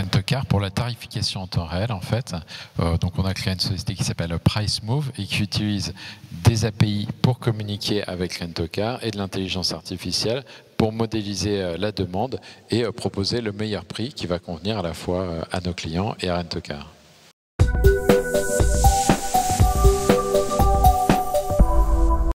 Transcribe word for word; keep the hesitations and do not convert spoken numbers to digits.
Rent-A-Car pour la tarification en temps réel, en fait. Euh, donc, on a créé une société qui s'appelle PriceMove et qui utilise des A P I pour communiquer avec Rent-A-Car et de l'intelligence artificielle pour modéliser euh, la demande et euh, proposer le meilleur prix qui va convenir à la fois euh, à nos clients et à Rent-A-Car.